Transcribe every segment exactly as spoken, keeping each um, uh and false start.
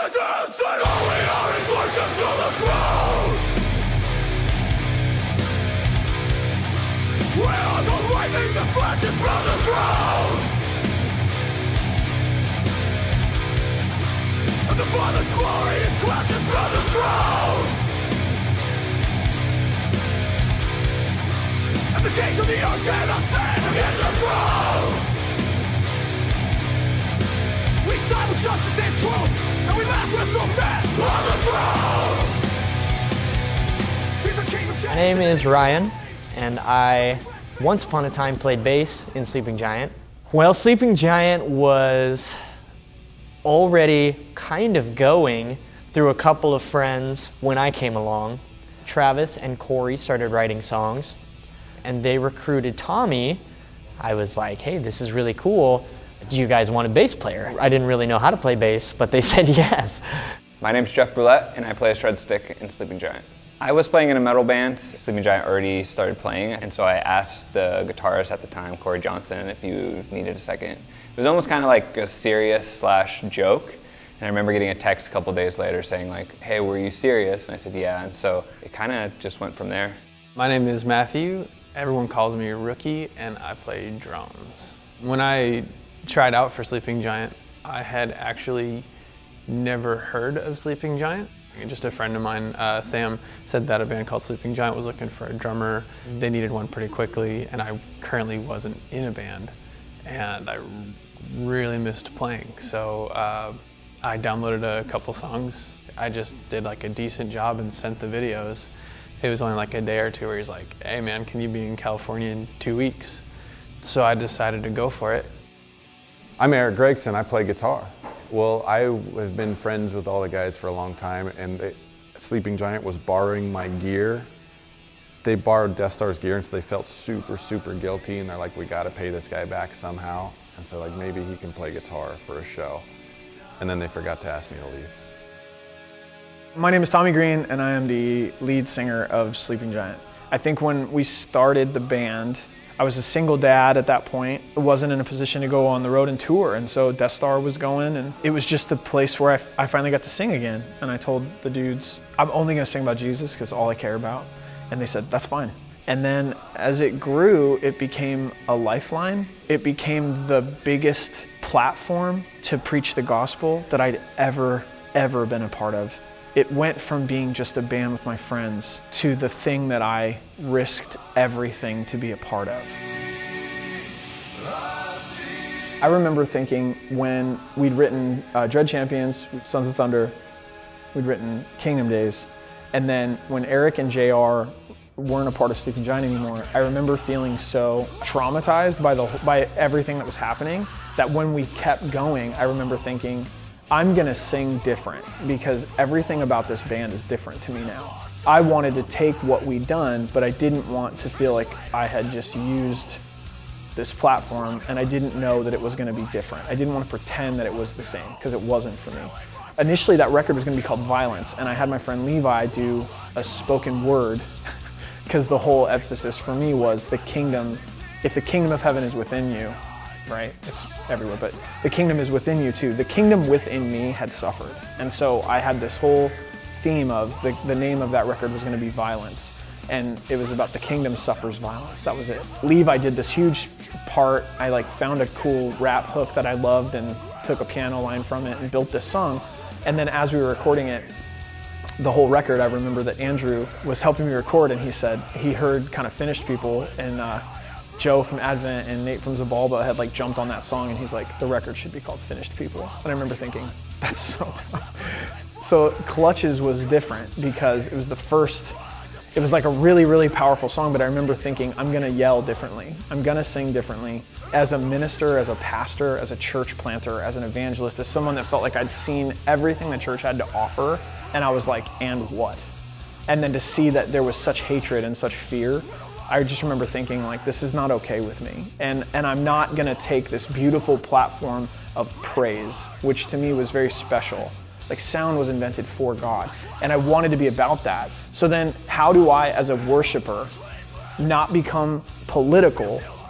presence and all we are is worship to the crown. We are the lightning that flashes from the throne, and the Father's glory crashes from the throne, and the kings of the earth cannot stand against the throne. We side with justice and truth, and we laugh with the men on the throne. My name is Ryan, and I once upon a time played bass in Sleeping Giant. Well, Sleeping Giant was already kind of going through a couple of friends when I came along. Travis and Corey started writing songs, and they recruited Tommy. I was like, hey, this is really cool. Do you guys want a bass player? I didn't really know how to play bass, but they said yes. My name's Jeff Brulette, and I play a shred stick in Sleeping Giant. I was playing in a metal band. Sleeping Giant already started playing, and so I asked the guitarist at the time, Corey Johnson, if you needed a second. It was almost kind of like a serious slash joke, and I remember getting a text a couple days later saying like, hey, were you serious? And I said, yeah, and so it kind of just went from there. My name is Matthew. Everyone calls me Rookie, and I play drums. When I tried out for Sleeping Giant, I had actually never heard of Sleeping Giant. Just a friend of mine, uh, Sam, said that a band called Sleeping Giant was looking for a drummer. They needed one pretty quickly, and I currently wasn't in a band, and I really missed playing. So uh, I downloaded a couple songs. I just did like a decent job and sent the videos. It was only like a day or two where he's like, hey man, can you be in California in two weeks? So I decided to go for it. I'm Eric Gregson, I play guitar. Well, I have been friends with all the guys for a long time, and they, Sleeping Giant was borrowing my gear. They borrowed Death Star's gear, and so they felt super, super guilty, and they're like, we gotta pay this guy back somehow. And so like, maybe he can play guitar for a show. And then they forgot to ask me to leave. My name is Tommy Green, and I am the lead singer of Sleeping Giant. I think when we started the band, I was a single dad at that point. I wasn't in a position to go on the road and tour, and so Death Star was going, and it was just the place where I, I finally got to sing again. And I told the dudes, I'm only gonna sing about Jesus because all I care about. And they said, that's fine. And then as it grew, it became a lifeline. It became the biggest platform to preach the gospel that I'd ever, ever been a part of. It went from being just a band with my friends to the thing that I risked everything to be a part of. I remember thinking when we'd written uh, Dread Champions, Sons of Thunder, we'd written Kingdom Days, and then when Eric and J R weren't a part of Sleeping Giant anymore, I remember feeling so traumatized by, the, by everything that was happening that when we kept going, I remember thinking, I'm gonna sing different because everything about this band is different to me now. I wanted to take what we'd done, but I didn't want to feel like I had just used this platform, and I didn't know that it was gonna be different. I didn't want to pretend that it was the same, because it wasn't for me. Initially, that record was gonna be called Violence, and I had my friend Levi do a spoken word, because the whole emphasis for me was the kingdom, if the kingdom of heaven is within you, right? It's everywhere, but the kingdom is within you too. The kingdom within me had suffered. And so I had this whole theme of the, the name of that record was gonna be Violence. And it was about the kingdom suffers violence, that was it. Levi did this huge part. I like found a cool rap hook that I loved and took a piano line from it and built this song. And then as we were recording it, the whole record, I remember that Andrew was helping me record, and he said he heard kind of Finished People, and uh, Joe from Advent and Nate from Zabalba had like jumped on that song, and he's like, the record should be called Finished People. And I remember thinking, that's so dumb. So Clutches was different because it was the first, it was like a really, really powerful song, but I remember thinking, I'm gonna yell differently. I'm gonna sing differently. As a minister, as a pastor, as a church planter, as an evangelist, as someone that felt like I'd seen everything the church had to offer, and I was like, and what? And then to see that there was such hatred and such fear, I just remember thinking like, this is not okay with me. And, and I'm not gonna take this beautiful platform of praise, which to me was very special. Like sound was invented for God, and I wanted to be about that. So then how do I, as a worshiper, not become political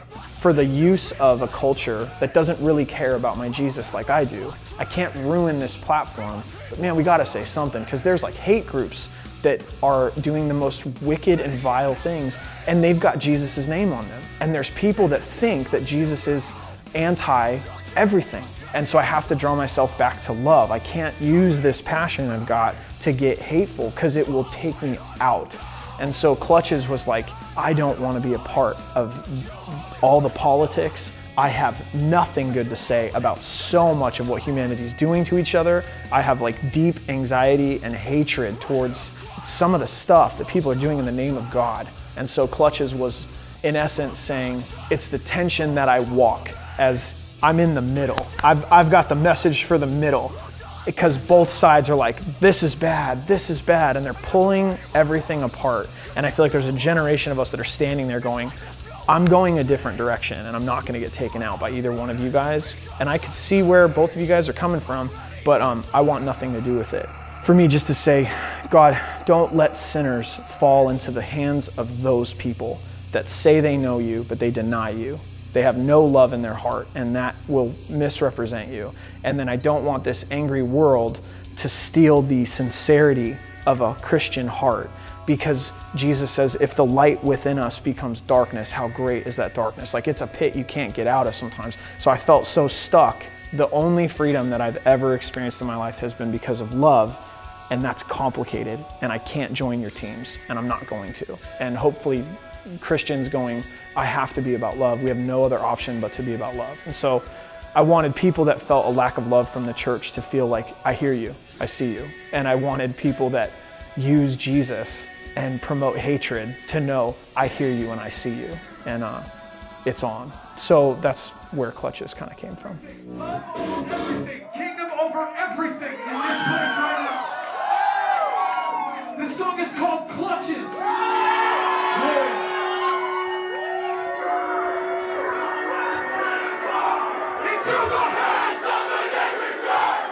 for the use of a culture that doesn't really care about my Jesus like I do. I can't ruin this platform, but man, we gotta say something, because there's like hate groups that are doing the most wicked and vile things, and they've got Jesus' name on them. And there's people that think that Jesus is anti everything. And so I have to draw myself back to love. I can't use this passion I've got to get hateful, because it will take me out. And so Clutches was like, I don't want to be a part of all the politics. I have nothing good to say about so much of what humanity is doing to each other. I have like deep anxiety and hatred towards some of the stuff that people are doing in the name of God. And so Clutches was in essence saying, it's the tension that I walk as I'm in the middle. I've, I've got the message for the middle, because both sides are like, this is bad, this is bad, and they're pulling everything apart. And I feel like there's a generation of us that are standing there going, I'm going a different direction, and I'm not gonna get taken out by either one of you guys. And I could see where both of you guys are coming from, but um, I want nothing to do with it. For me, just to say, God, don't let sinners fall into the hands of those people that say they know you, but they deny you. They have no love in their heart, and that will misrepresent you. And then I don't want this angry world to steal the sincerity of a Christian heart, because Jesus says, if the light within us becomes darkness, how great is that darkness? Like, it's a pit you can't get out of sometimes. So I felt so stuck. The only freedom that I've ever experienced in my life has been because of love, and that's complicated, and I can't join your teams, and I'm not going to. And hopefully Christians going, I have to be about love. We have no other option but to be about love. And so I wanted people that felt a lack of love from the church to feel like, I hear you, I see you. And I wanted people that use Jesus and promote hatred to know, I hear you and I see you. And uh, it's on. So that's where Clutches kind of came from. Love over everything. Kingdom over everything in this place right now. This song is called Clutches. Yeah. Into the hands of the angry church.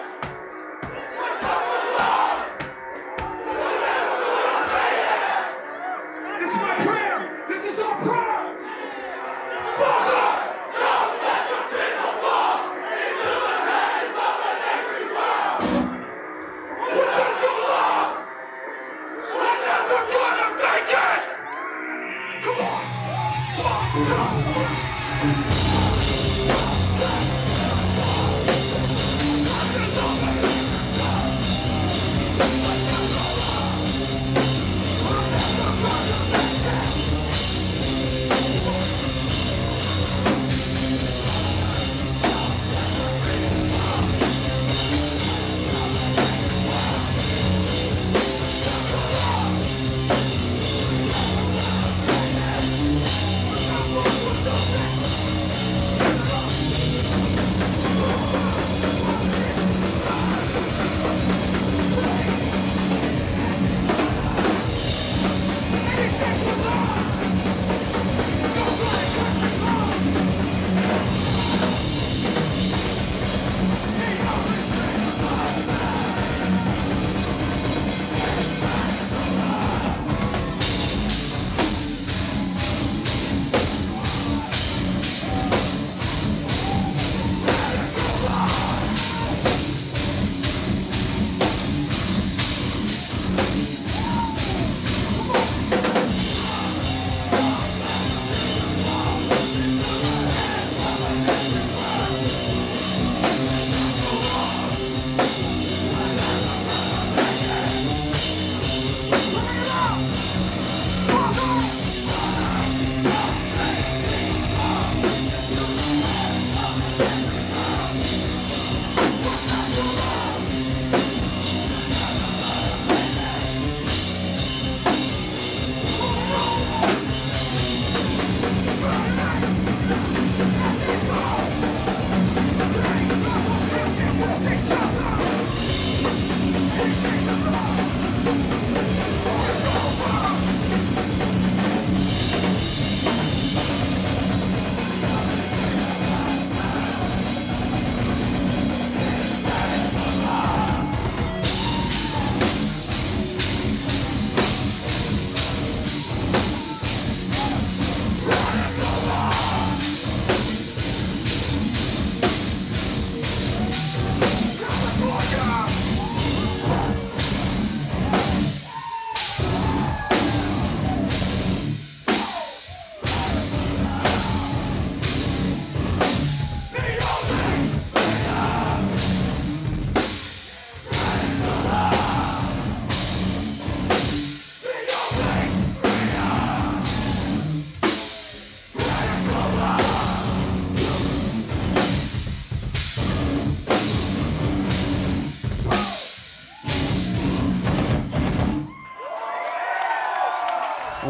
This is my prayer. This is our prayer. Father, don't let your people fall into the hands of an angry world. We're so long. We're never gonna make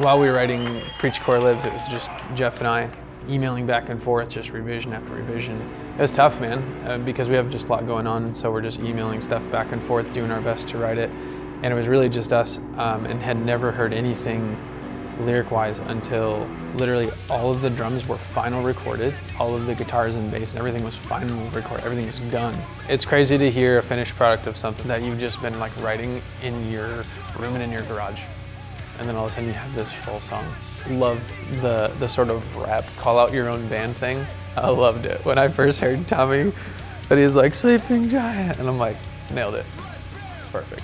While we were writing Preach Core Lives, it was just Jeff and I emailing back and forth, just revision after revision. It was tough, man, uh, because we have just a lot going on, so we're just emailing stuff back and forth, doing our best to write it. And it was really just us, um, and had never heard anything lyric-wise until literally all of the drums were final recorded, all of the guitars and bass and everything was final recorded, everything was done. It's crazy to hear a finished product of something that you've just been like writing in your room and in your garage. And then all of a sudden you have this full song. Love the, the sort of rap, call out your own band thing. I loved it. When I first heard Tommy, but he's like, Sleeping Giant, and I'm like, nailed it. It's perfect.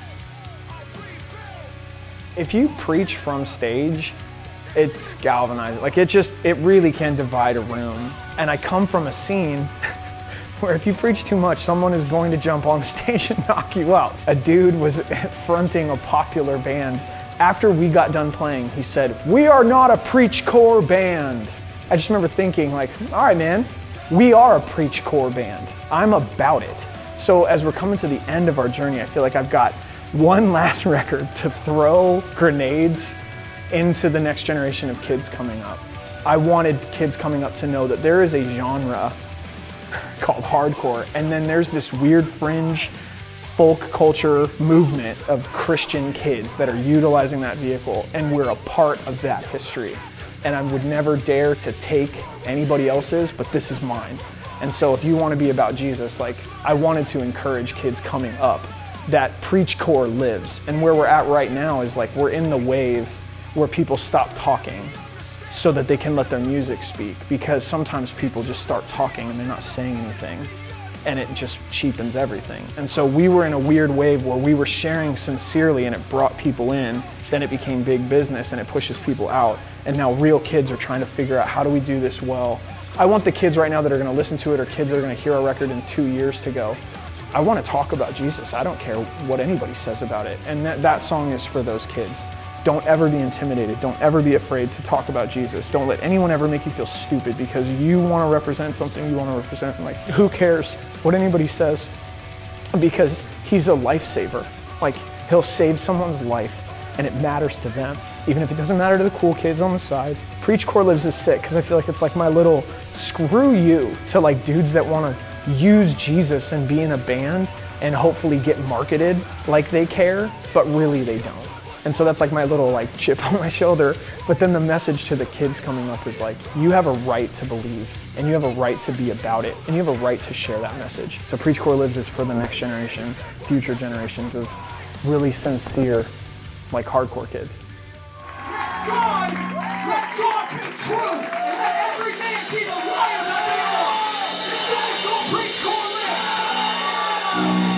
If you preach from stage, it's galvanizing. Like it just, it really can divide a room. And I come from a scene where if you preach too much, someone is going to jump on stage and knock you out. A dude was fronting a popular band. After we got done playing, he said, "We are not a preach core band." I just remember thinking like, all right, man, we are a preach core band. I'm about it. So as we're coming to the end of our journey, I feel like I've got one last record to throw grenades into the next generation of kids coming up. I wanted kids coming up to know that there is a genre called hardcore, and then there's this weird fringe folk culture movement of Christian kids that are utilizing that vehicle, and we're a part of that history. And I would never dare to take anybody else's, but this is mine. And so if you want to be about Jesus, like I wanted to encourage kids coming up that Preach Core lives. And where we're at right now is like we're in the wave where people stop talking so that they can let their music speak, because sometimes people just start talking and they're not saying anything, and it just cheapens everything. And so we were in a weird wave where we were sharing sincerely and it brought people in, then it became big business and it pushes people out. And now real kids are trying to figure out, how do we do this well? I want the kids right now that are gonna listen to it, or kids that are gonna hear our record in two years to go, I wanna talk about Jesus. I don't care what anybody says about it. And that, that song is for those kids. Don't ever be intimidated. Don't ever be afraid to talk about Jesus. Don't let anyone ever make you feel stupid because you want to represent something you want to represent. Like, who cares what anybody says? Because he's a lifesaver. Like, he'll save someone's life and it matters to them, even if it doesn't matter to the cool kids on the side. Preach Core Lives is sick because I feel like it's like my little screw you to like dudes that want to use Jesus and be in a band and hopefully get marketed like they care, but really they don't. And so that's like my little like chip on my shoulder. But then the message to the kids coming up is like, you have a right to believe, and you have a right to be about it, and you have a right to share that message. So Preach Core Lives is for the next generation, future generations of really sincere, like hardcore kids. Let God, let God be true, and let every man be the liar that they are. This is your Preach Core Lives.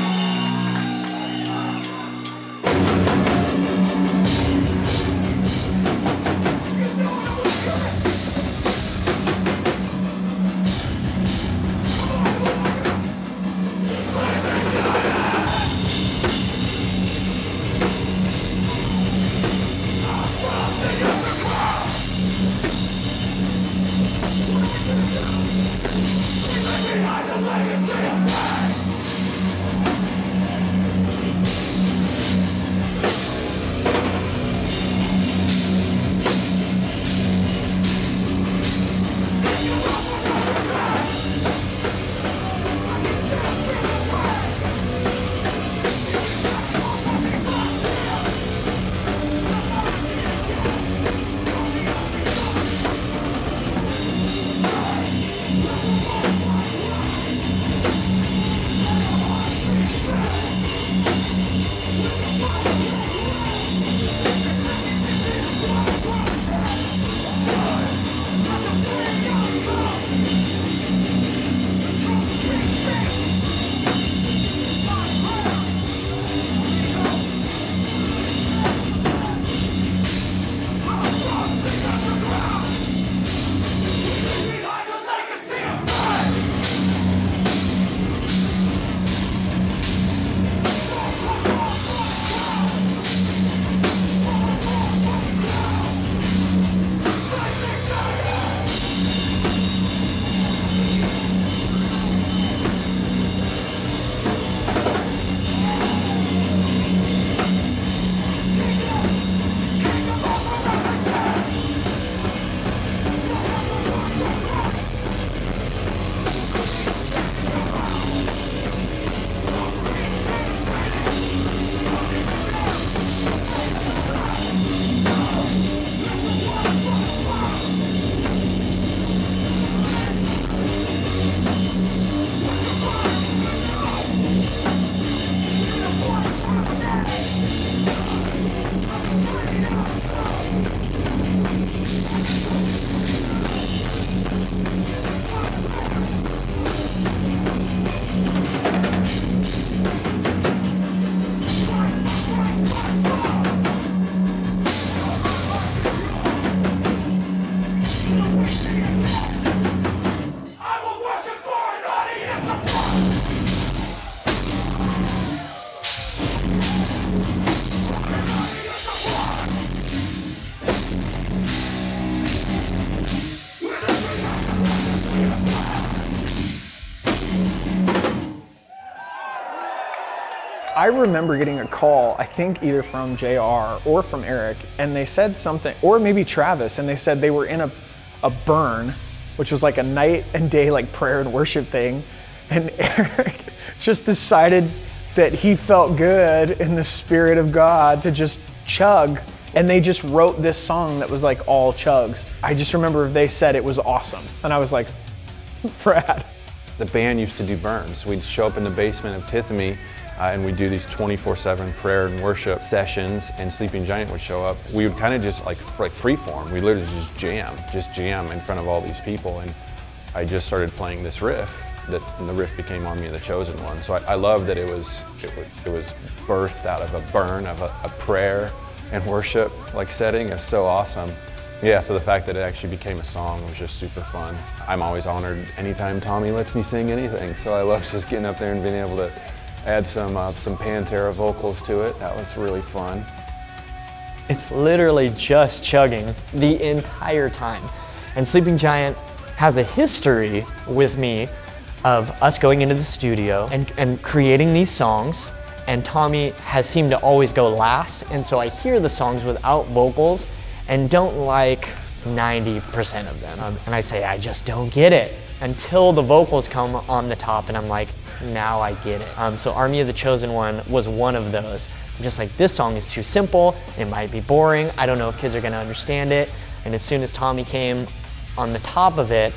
I remember getting a call, I think either from J R or from Eric, and they said something, or maybe Travis, and they said they were in a, a burn, which was like a night and day like prayer and worship thing, and Eric just decided that he felt good in the Spirit of God to just chug, and they just wrote this song that was like all chugs. I just remember they said it was awesome, and I was like, Brad. The band used to do burns. We'd show up in the basement of Tithemy uh, and we'd do these twenty-four seven prayer and worship sessions, and Sleeping Giant would show up. We would kind of just like, like free form. We literally just jam, just jam in front of all these people. And I just started playing this riff, that, and the riff became Army of the Chosen One. So I, I love that it was, it was, it was birthed out of a burn, of a, a prayer and worship like setting. It's so awesome. Yeah, so the fact that it actually became a song was just super fun. I'm always honored anytime Tommy lets me sing anything, so I love just getting up there and being able to add some, uh, some Pantera vocals to it. That was really fun. It's literally just chugging the entire time. And Sleeping Giant has a history with me of us going into the studio and, and creating these songs, and Tommy has seemed to always go last, and so I hear the songs without vocals and don't like ninety percent of them. Um, and I say, I just don't get it, until the vocals come on the top and I'm like, now I get it. Um, so Army of the Chosen One was one of those. I'm just like, this song is too simple, it might be boring, I don't know if kids are gonna understand it. And as soon as Tommy came on the top of it,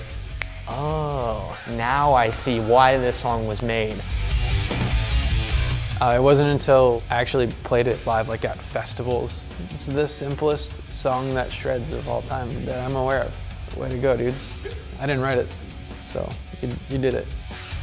oh, now I see why this song was made. Uh, it wasn't until I actually played it live, like at festivals. It's the simplest song that shreds of all time that I'm aware of. Way to go, dudes. I didn't write it, so you, you did it.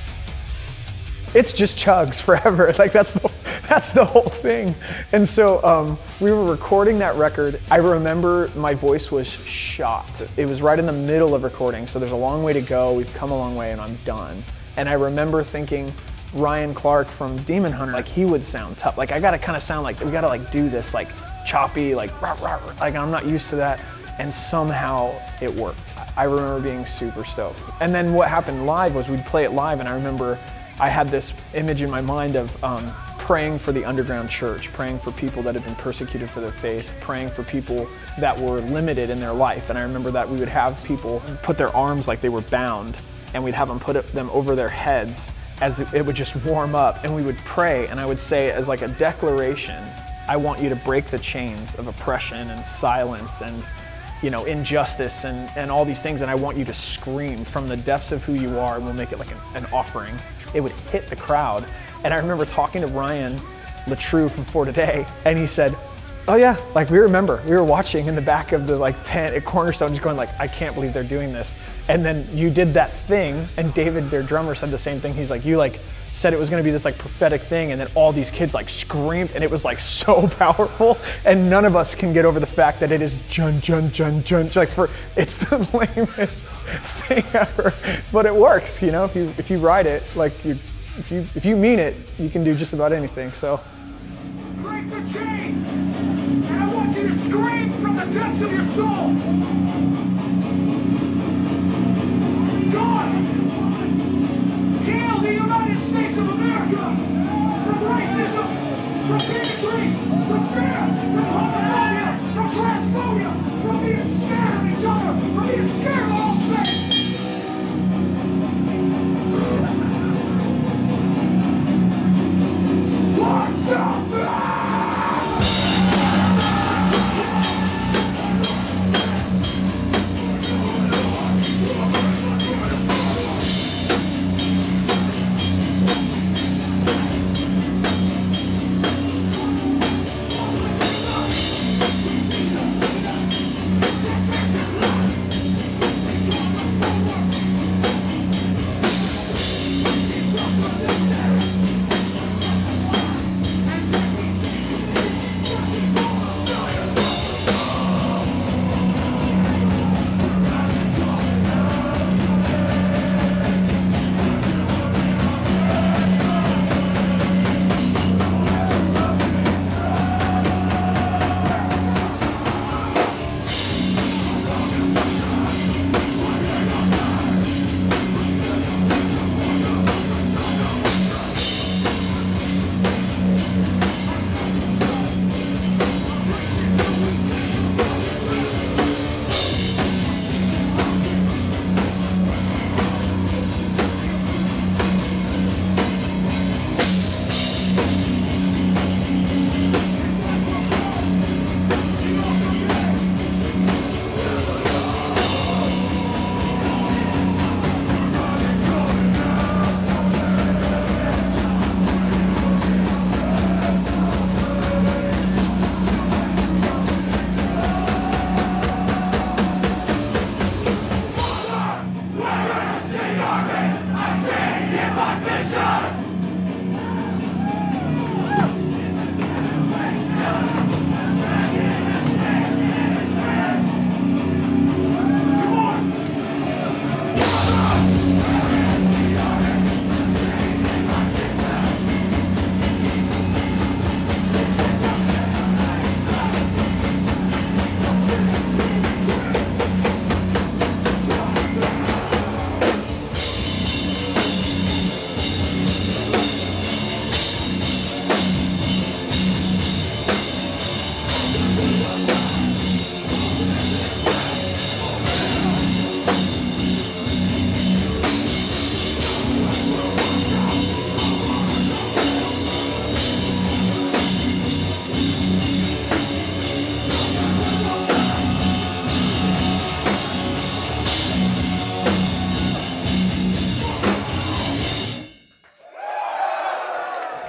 It's just chugs forever. Like that's the, that's the whole thing. And so um, we were recording that record. I remember my voice was shot. It was right in the middle of recording, so there's a long way to go. We've come a long way and I'm done. And I remember thinking, Ryan Clark from Demon Hunter, like he would sound tough. Like I gotta kind of sound like, we gotta like do this like choppy, like rah, rah, rah. Like I'm not used to that. And somehow it worked. I remember being super stoked. And then what happened live was we'd play it live, and I remember I had this image in my mind of um, praying for the underground church, praying for people that had been persecuted for their faith, praying for people that were limited in their life. And I remember that we would have people put their arms like they were bound, and we'd have them put them over their heads as it would just warm up, and we would pray, and I would say as like a declaration, I want you to break the chains of oppression and silence and, you know, injustice and, and all these things, and I want you to scream from the depths of who you are, and we'll make it like an, an offering. It would hit the crowd. And I remember talking to Ryan LaTrue from For Today, and he said, oh yeah, like we remember, we were watching in the back of the like tent at Cornerstone, just going like, I can't believe they're doing this. And then you did that thing, and David, their drummer, said the same thing. He's like, you like said it was gonna be this like prophetic thing, and then all these kids like screamed, and it was like so powerful, and none of us can get over the fact that it is jun, jun, jun, jun, like for, it's the lamest thing ever, but it works, you know, if you if you ride it, like you, if you, if you mean it, you can do just about anything, so. Break the chains, and I want you to scream from the depths of your soul. God, heal the United States of America from racism, from bigotry, from fear, from homophobia, from transphobia, from being scared of each other, from being scared of all things. What's up there?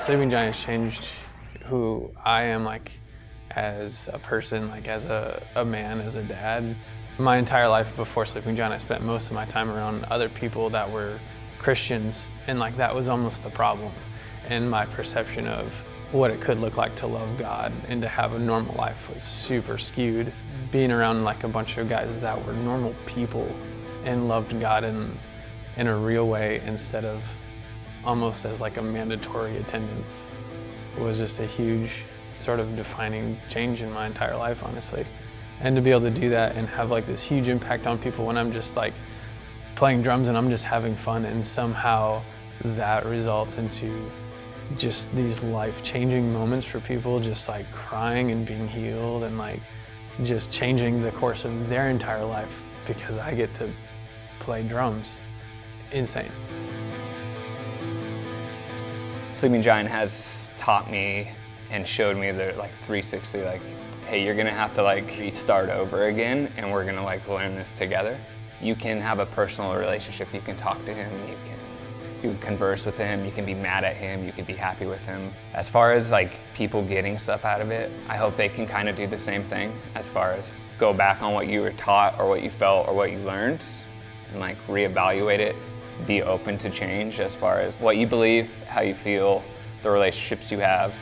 Sleeping Giants changed who I am, like, as a person, like as a, a man, as a dad. My entire life before Sleeping Giant, I spent most of my time around other people that were Christians, and like that was almost the problem. And my perception of what it could look like to love God and to have a normal life was super skewed. Being around like a bunch of guys that were normal people and loved God in, in a real way instead of almost as like a mandatory attendance was just a huge sort of defining change in my entire life, honestly. And to be able to do that and have like this huge impact on people when I'm just like playing drums and I'm just having fun, and somehow that results into just these life-changing moments for people, just like crying and being healed and like just changing the course of their entire life because I get to play drums. Insane. Sleeping Giant has taught me and showed me the like three sixty, like, hey, you're gonna have to like restart over again, and we're gonna like learn this together. You can have a personal relationship, you can talk to him, you can you can converse with him, you can be mad at him, you can be happy with him. As far as like people getting stuff out of it, I hope they can kind of do the same thing, as far as go back on what you were taught or what you felt or what you learned and like reevaluate it, be open to change as far as what you believe, how you feel, the relationships you have.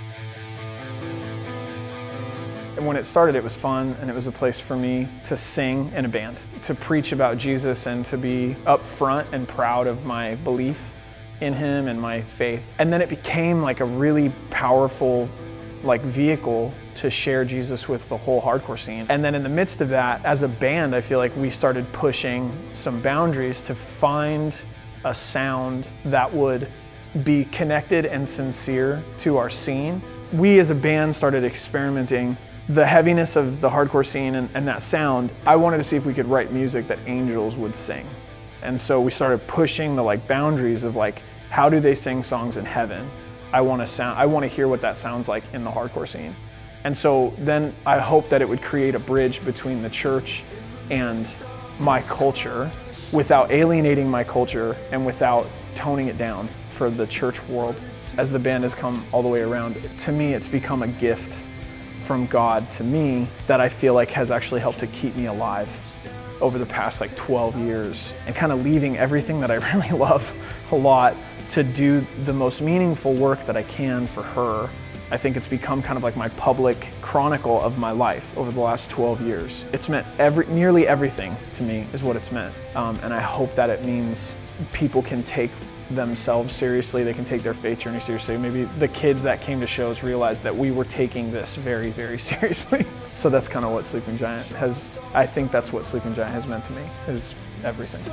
And when it started, it was fun, and it was a place for me to sing in a band, to preach about Jesus and to be upfront and proud of my belief in him and my faith. And then it became like a really powerful like vehicle to share Jesus with the whole hardcore scene. And then in the midst of that, as a band, I feel like we started pushing some boundaries to find a sound that would be connected and sincere to our scene. We as a band started experimenting the heaviness of the hardcore scene and, and that sound. I wanted to see if we could write music that angels would sing. And so we started pushing the like boundaries of like, how do they sing songs in heaven? I want to sound, I want to hear what that sounds like in the hardcore scene. And so then I hoped that it would create a bridge between the church and my culture without alienating my culture and without toning it down for the church world. As the band has come all the way around, to me it's become a gift from God to me that I feel like has actually helped to keep me alive over the past like twelve years, and kind of leaving everything that I really love a lot to do the most meaningful work that I can for her. I think it's become kind of like my public chronicle of my life over the last twelve years. It's meant every, nearly everything to me is what it's meant. Um, and I hope that it means people can take themselves seriously, they can take their faith journey seriously. Maybe the kids that came to shows realized that we were taking this very, very seriously. So that's kind of what Sleeping Giant has, I think that's what Sleeping Giant has meant to me, is everything.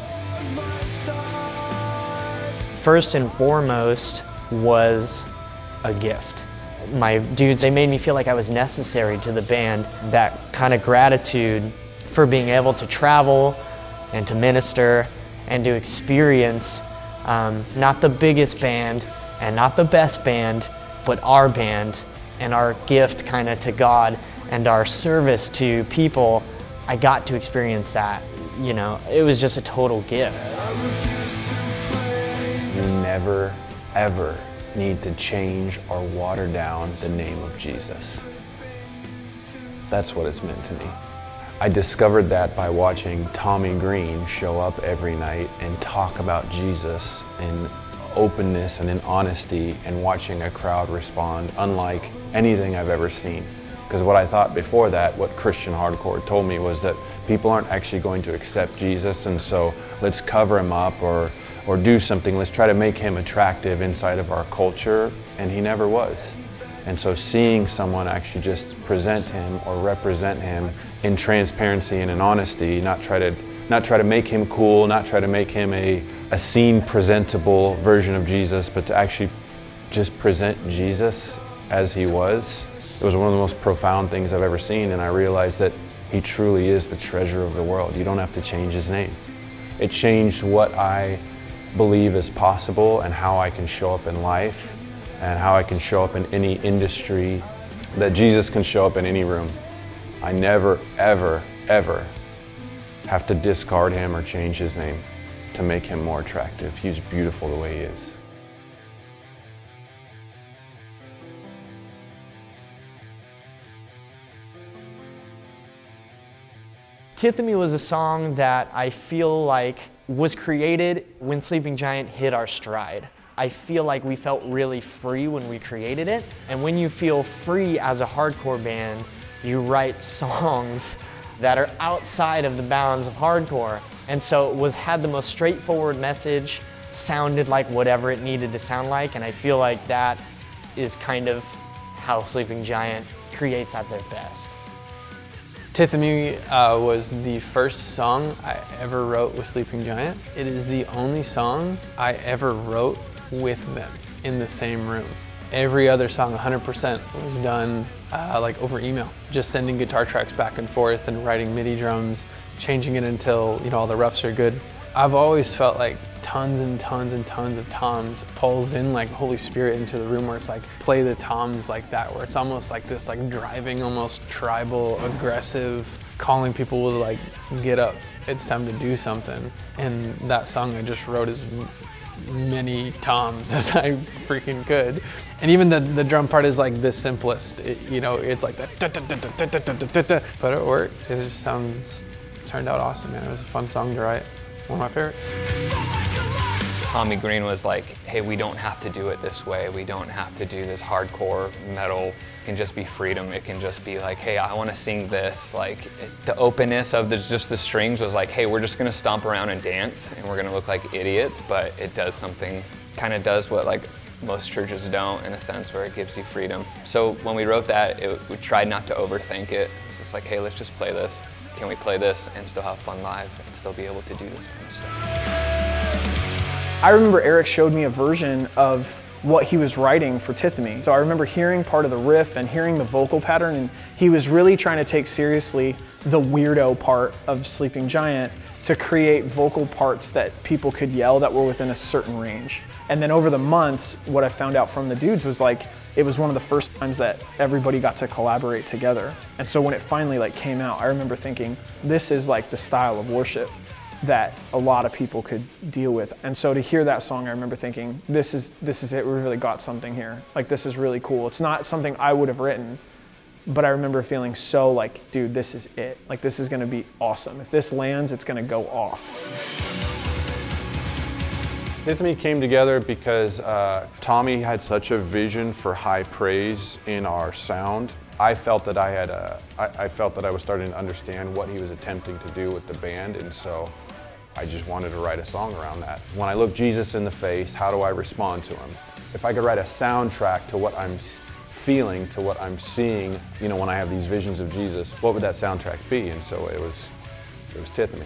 First and foremost was a gift. My dudes, they made me feel like I was necessary to the band. That kind of gratitude for being able to travel and to minister and to experience um, not the biggest band and not the best band, but our band and our gift kind of to God and our service to people. I got to experience that. You know, it was just a total gift. You never, ever need to change or water down the name of Jesus. That's what it's meant to me. I discovered that by watching Tommy Green show up every night and talk about Jesus in openness and in honesty, and watching a crowd respond unlike anything I've ever seen. Because what I thought before that, what Christian hardcore told me, was that people aren't actually going to accept Jesus, and so let's cover him up or or do something, let's try to make him attractive inside of our culture, and he never was. And so seeing someone actually just present him or represent him in transparency and in honesty, not try to not try to make him cool, not try to make him a, a seen, presentable version of Jesus, but to actually just present Jesus as he was. It was one of the most profound things I've ever seen, and I realized that he truly is the treasure of the world. You don't have to change his name. It changed what I believe is possible and how I can show up in life and how I can show up in any industry, that Jesus can show up in any room. I never, ever, ever have to discard him or change his name to make him more attractive. He's beautiful the way he is. Tithemy was a song that I feel like was created when Sleeping Giant hit our stride. I feel like we felt really free when we created it. And when you feel free as a hardcore band, you write songs that are outside of the bounds of hardcore. And so it was had the most straightforward message, sounded like whatever it needed to sound like, and I feel like that is kind of how Sleeping Giant creates at their best. Tithemy uh, was the first song I ever wrote with Sleeping Giant. It is the only song I ever wrote with them in the same room. Every other song, one hundred percent, was done uh, like over email, just sending guitar tracks back and forth and writing MIDI drums, changing it until, you know, all the roughs are good. I've always felt like tons and tons and tons of toms pulls in like Holy Spirit into the room, where it's like play the toms like that, where it's almost like this like driving, almost tribal, aggressive, calling people to like get up, it's time to do something. And that song I just wrote as many toms as I freaking could. And even the, the drum part is like the simplest, it, you know, it's like that, da, da, da, da, da, da, da, da, but it worked. It just sounds, turned out awesome, man. It was a fun song to write. One of my favorites. Tommy Green was like, hey, we don't have to do it this way. We don't have to do this hardcore metal. It can just be freedom. It can just be like, hey, I want to sing this. Like it, the openness of the, just the strings was like, hey, we're just going to stomp around and dance and we're going to look like idiots, but it does something, kind of does what like most churches don't, in a sense, where it gives you freedom. So when we wrote that, it, we tried not to overthink it. So it's like, hey, let's just play this. Can we play this and still have fun live and still be able to do this kind of stuff? I remember Eric showed me a version of what he was writing for Tithemy. So I remember hearing part of the riff and hearing the vocal pattern, and he was really trying to take seriously the weirdo part of Sleeping Giant to create vocal parts that people could yell that were within a certain range. And then over the months, what I found out from the dudes was like, it was one of the first times that everybody got to collaborate together. And so when it finally like came out, I remember thinking, this is like the style of worship that a lot of people could deal with. And so to hear that song, I remember thinking, this is, this is it, we really got something here. Like, this is really cool. It's not something I would have written, but I remember feeling so like, dude, this is it. Like, this is gonna be awesome. If this lands, it's gonna go off. Tithemy came together because uh, Tommy had such a vision for high praise in our sound. I felt that I had a, I, I felt that I was starting to understand what he was attempting to do with the band, and so I just wanted to write a song around that. When I look Jesus in the face, how do I respond to him? If I could write a soundtrack to what I'm feeling, to what I'm seeing, you know, when I have these visions of Jesus, what would that soundtrack be? And so it was, it was Tithemy.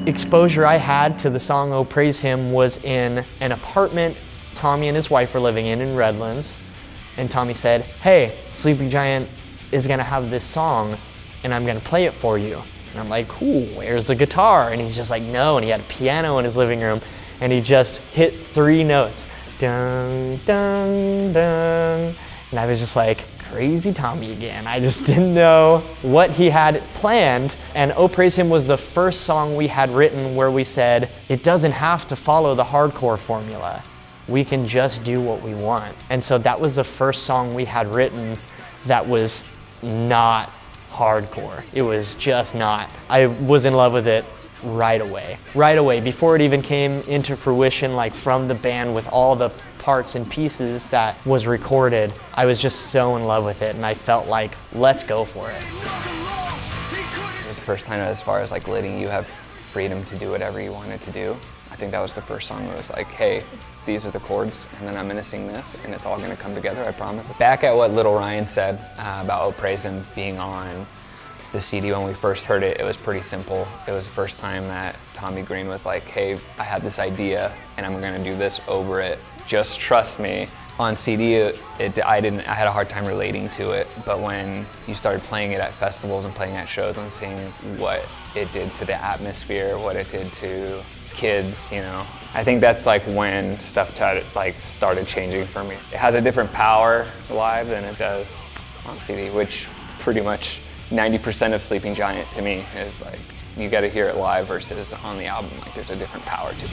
exposure I had to the song "Oh Praise Him" was in an apartment Tommy and his wife were living in in Redlands. And Tommy said, "Hey, Sleeping Giant is gonna have this song and I'm gonna play it for you." And I'm like, "Cool, where's the guitar?" And he's just like, "No," and he had a piano in his living room and he just hit three notes. Dun, dun, dun. And I was just like, crazy Tommy again. I just didn't know what he had planned. And "Oh Praise Him" was the first song we had written where we said, it doesn't have to follow the hardcore formula. We can just do what we want. And so that was the first song we had written that was not hardcore. It was just not. I was in love with it right away. Right away, before it even came into fruition, like from the band with all the parts and pieces that was recorded, I was just so in love with it and I felt like, let's go for it. It was the first time as far as like letting you have freedom to do whatever you wanted to do. I think that was the first song that was like, hey, these are the chords and then I'm gonna sing this and it's all gonna come together, I promise. Back at what Little Ryan said uh, about "Oh Praise Him" being on the C D when we first heard it, it was pretty simple. It was the first time that Tommy Green was like, hey, I had this idea and I'm gonna do this over it. Just trust me. On C D, it, it, I didn't. I had a hard time relating to it, but when you started playing it at festivals and playing at shows and seeing what it did to the atmosphere, what it did to kids, you know, I think that's like when stuff started, like started changing for me. It has a different power live than it does on C D, which pretty much ninety percent of Sleeping Giant to me is like, you got to hear it live versus on the album. Like there's a different power to it.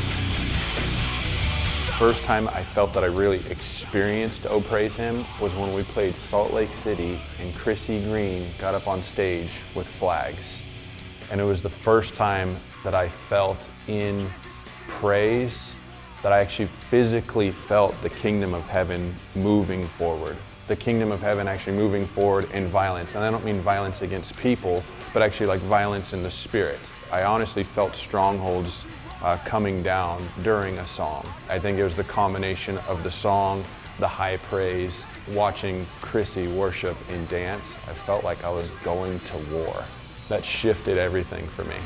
First time I felt that I really experienced "Oh Praise Him" was when we played Salt Lake City and Chrissy Green got up on stage with flags. And it was the first time that I felt in praise, that I actually physically felt the kingdom of heaven moving forward. The kingdom of heaven actually moving forward in violence. And I don't mean violence against people, but actually like violence in the spirit. I honestly felt strongholds Uh, coming down during a song. I think it was the combination of the song, the high praise, watching Chrissy worship and dance. I felt like I was going to war. That shifted everything for me.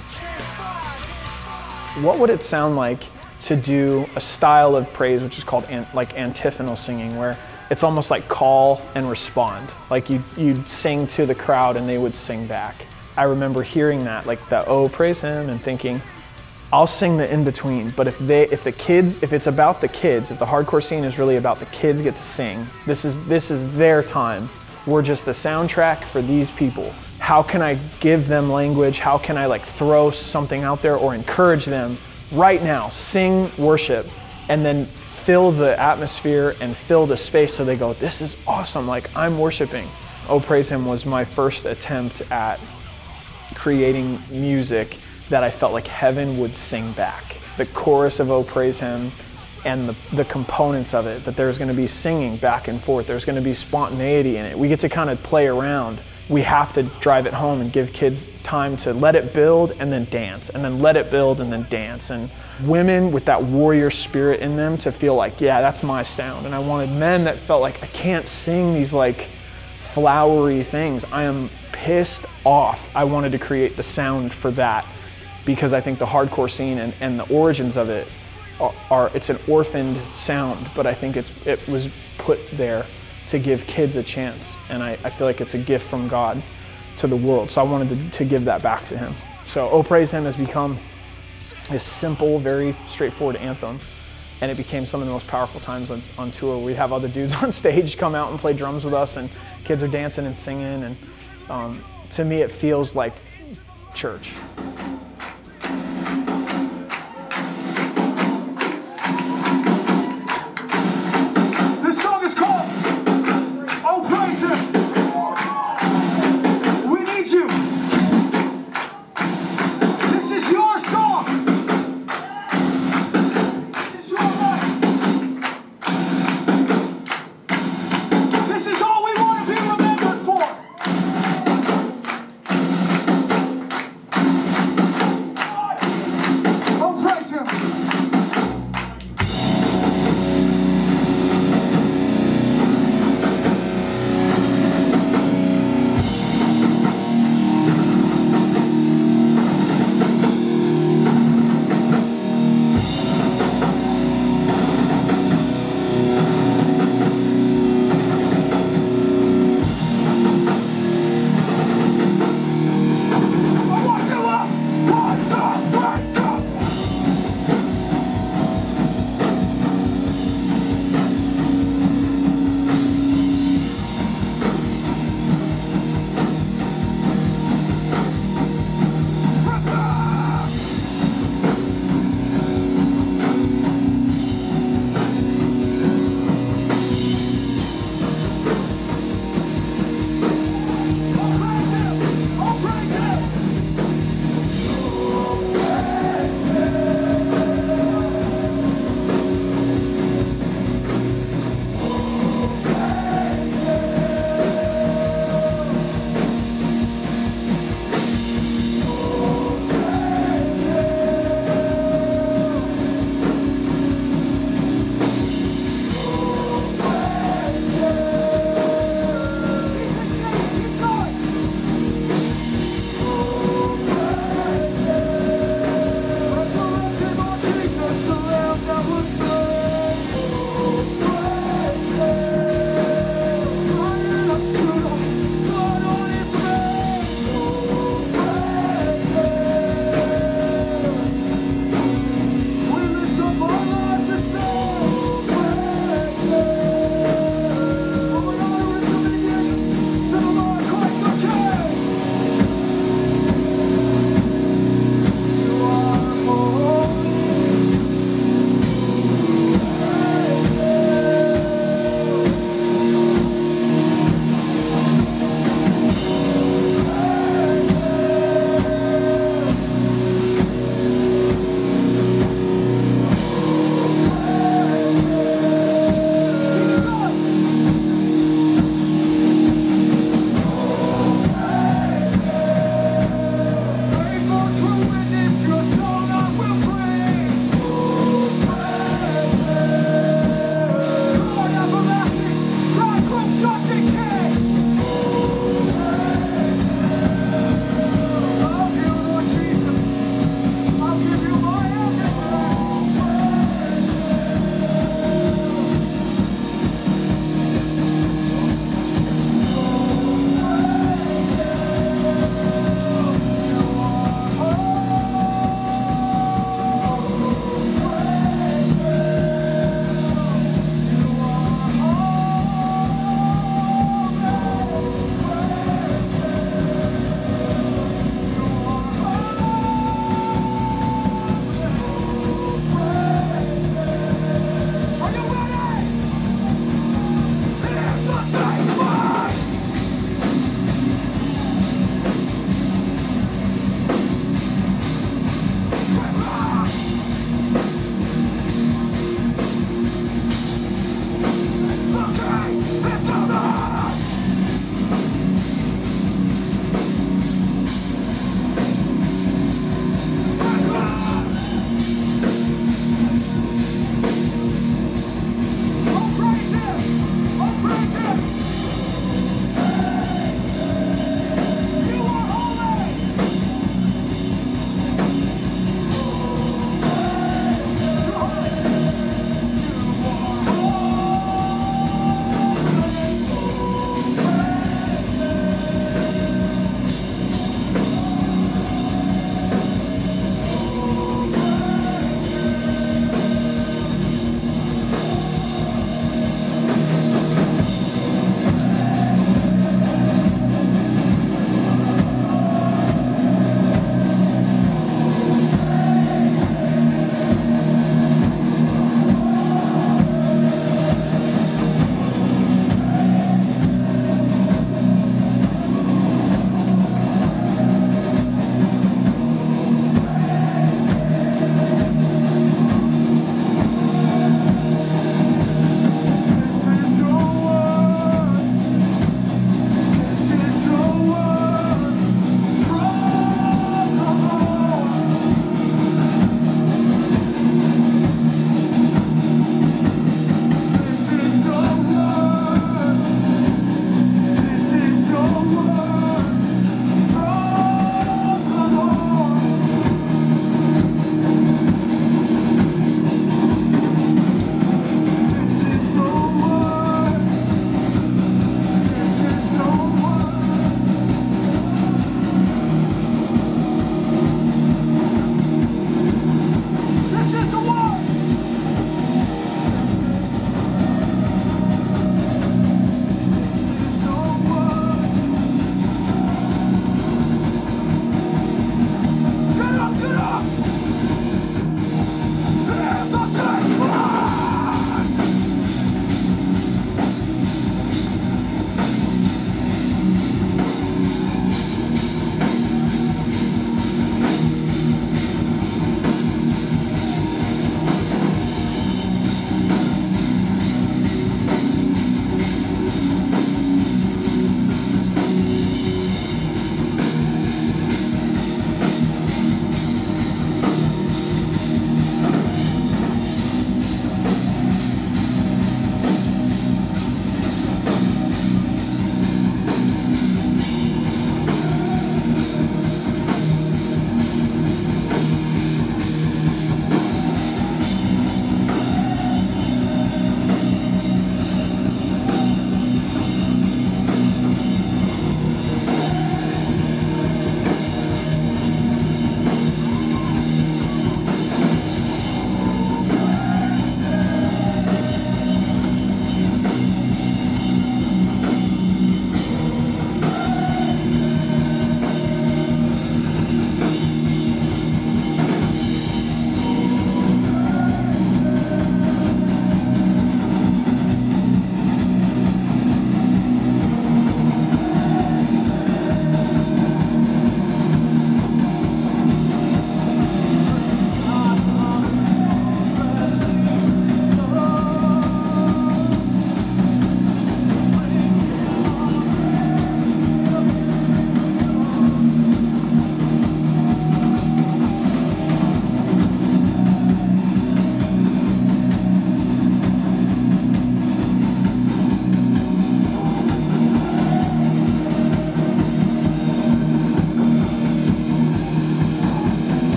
What would it sound like to do a style of praise which is called an, like antiphonal singing, where it's almost like call and respond, like you'd, you'd sing to the crowd and they would sing back. I remember hearing that, like the "Oh Praise Him," and thinking, I'll sing the in-between, but if they, if the kids, if it's about the kids, if the hardcore scene is really about the kids get to sing, this is, this is their time. We're just the soundtrack for these people. How can I give them language? How can I like throw something out there or encourage them right now? Sing worship and then fill the atmosphere and fill the space so they go, this is awesome, like I'm worshiping. "Oh Praise Him" was my first attempt at creating music that I felt like heaven would sing back. The chorus of "Oh Praise Him" and the, the components of it, that there's gonna be singing back and forth, there's gonna be spontaneity in it. We get to kind of play around. We have to drive it home and give kids time to let it build and then dance, and then let it build and then dance. And women with that warrior spirit in them to feel like, yeah, that's my sound. And I wanted men that felt like, I can't sing these like flowery things. I am pissed off. I wanted to create the sound for that, because I think the hardcore scene and, and the origins of it are, are, it's an orphaned sound, but I think it's, it was put there to give kids a chance. And I, I feel like it's a gift from God to the world. So I wanted to, to give that back to him. So "Oh Praise Him" has become this simple, very straightforward anthem. And it became some of the most powerful times on, on tour. We'd have other dudes on stage come out and play drums with us, and kids are dancing and singing. And um, to me, it feels like church.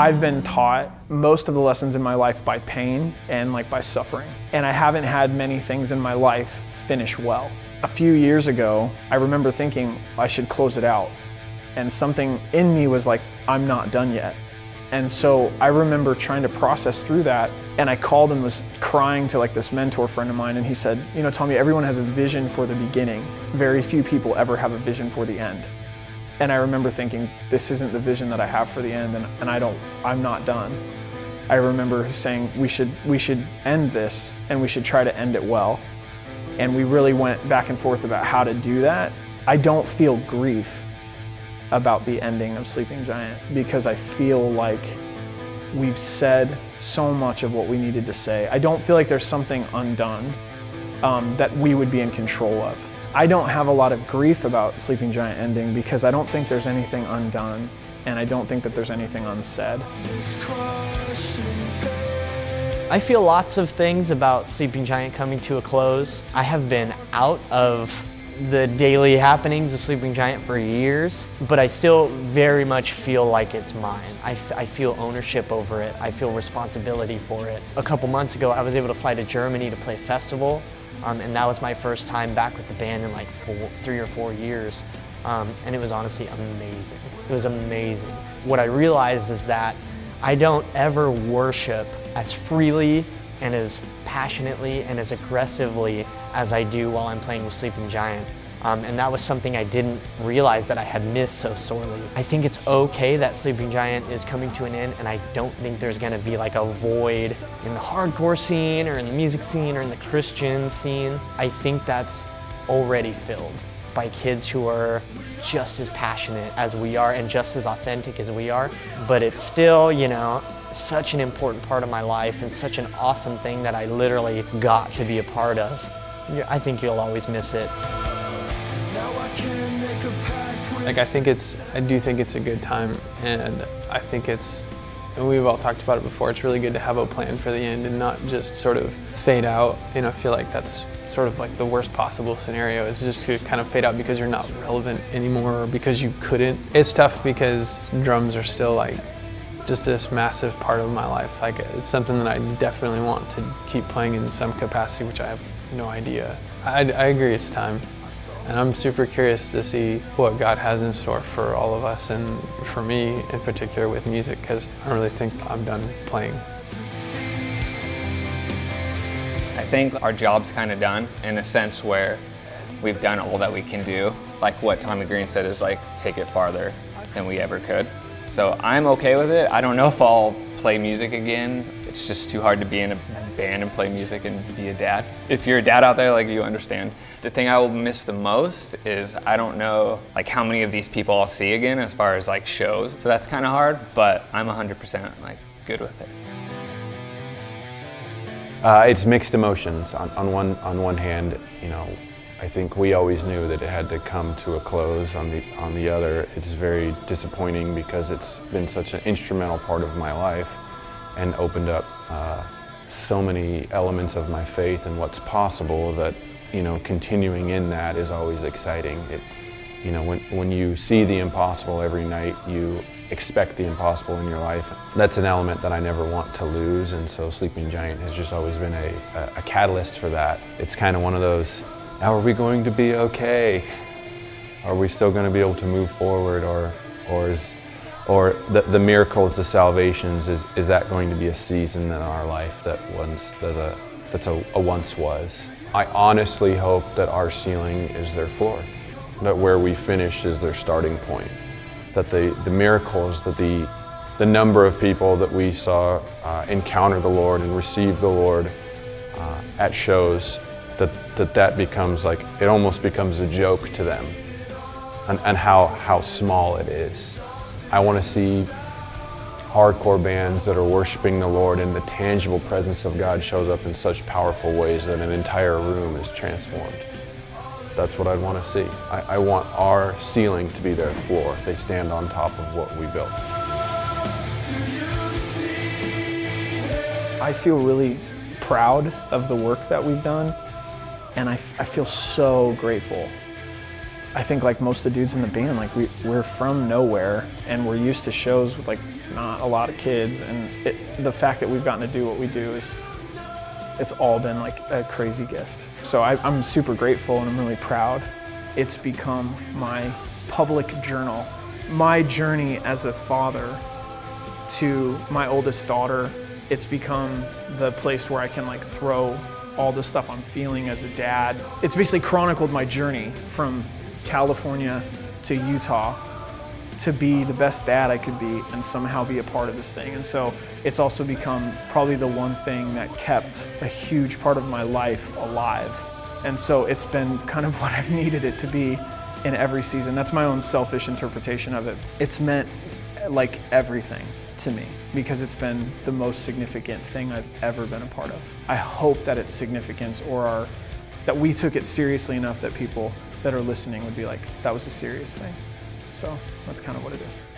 I've been taught most of the lessons in my life by pain and like by suffering. And I haven't had many things in my life finish well. A few years ago, I remember thinking I should close it out. And something in me was like, I'm not done yet. And so I remember trying to process through that, and I called and was crying to like this mentor friend of mine, and he said, you know, Tommy, everyone has a vision for the beginning. Very few people ever have a vision for the end. And I remember thinking, this isn't the vision that I have for the end, and, and I don't, I'm not done. I remember saying we should, we should end this, and we should try to end it well. And we really went back and forth about how to do that. I don't feel grief about the ending of Sleeping Giant because I feel like we've said so much of what we needed to say. I don't feel like there's something undone um, that we would be in control of. I don't have a lot of grief about Sleeping Giant ending because I don't think there's anything undone, and I don't think that there's anything unsaid. I feel lots of things about Sleeping Giant coming to a close. I have been out of the daily happenings of Sleeping Giant for years, but I still very much feel like it's mine. I, f I feel ownership over it. I feel responsibility for it. A couple months ago, I was able to fly to Germany to play a festival, um, and that was my first time back with the band in like four, three or four years, um, and it was honestly amazing. It was amazing. What I realized is that I don't ever worship as freely and as passionately and as aggressively as I do while I'm playing with Sleeping Giant. Um, and that was something I didn't realize that I had missed so sorely. I think it's okay that Sleeping Giant is coming to an end, and I don't think there's gonna be like a void in the hardcore scene or in the music scene or in the Christian scene. I think that's already filled by kids who are just as passionate as we are and just as authentic as we are. But it's still, you know, such an important part of my life and such an awesome thing that I literally got to be a part of. I think you'll always miss it. Like I think it's, I do think it's a good time, and I think it's, and we've all talked about it before, it's really good to have a plan for the end and not just sort of fade out. You know, I feel like that's sort of like the worst possible scenario, is just to kind of fade out because you're not relevant anymore or because you couldn't. It's tough because drums are still like just this massive part of my life. Like it's something that I definitely want to keep playing in some capacity, which I have no idea. I, I agree it's time. And I'm super curious to see what God has in store for all of us, and for me in particular with music, because I don't really think I'm done playing. I think our job's kind of done in a sense where we've done all that we can do. Like what Tommy Green said is like, take it farther than we ever could. So I'm okay with it. I don't know if I'll play music again. It's just too hard to be in a band and play music and be a dad. If you're a dad out there, like, you understand. The thing I will miss the most is I don't know like how many of these people I'll see again as far as like shows. So that's kind of hard, but I'm one hundred percent like good with it. Uh, it's mixed emotions. On, on one on one hand, you know, I think we always knew that it had to come to a close. On the on the other, it's very disappointing because it's been such an instrumental part of my life and opened up uh, so many elements of my faith and what's possible that, you know, continuing in that is always exciting. It, you know, when when you see the impossible every night, you expect the impossible in your life. That's an element that I never want to lose, and so Sleeping Giant has just always been a, a, a catalyst for that. It's kind of one of those, are we going to be okay? Are we still going to be able to move forward, or or is or the, the miracles, the salvations, is, is that going to be a season in our life that once that's a that's a, a once was? I honestly hope that our ceiling is their floor, that where we finish is their starting point, that the, the miracles, that the, the number of people that we saw uh, encounter the Lord and receive the Lord uh, at shows, that, that that becomes like, it almost becomes a joke to them, and, and how, how small it is. I want to see hardcore bands that are worshiping the Lord and the tangible presence of God shows up in such powerful ways that an entire room is transformed. That's what I'd want to see. I, I want our ceiling to be their floor. They stand on top of what we built. I feel really proud of the work that we've done, and I, I feel so grateful. I think like most of the dudes in the band, like we, we're from nowhere, and we're used to shows with like not a lot of kids, and it, the fact that we've gotten to do what we do is, it's all been like a crazy gift. So I, I'm super grateful and I'm really proud. It's become my public journal. My journey as a father to my oldest daughter, it's become the place where I can like throw all the stuff I'm feeling as a dad. It's basically chronicled my journey from California to Utah to be the best dad I could be and somehow be a part of this thing. And so it's also become probably the one thing that kept a huge part of my life alive. And so it's been kind of what I've needed it to be in every season. That's my own selfish interpretation of it. It's meant like everything to me because it's been the most significant thing I've ever been a part of. I hope that its significance or our, that we took it seriously enough that people that are listening would be like, that was a serious thing. So that's kind of what it is.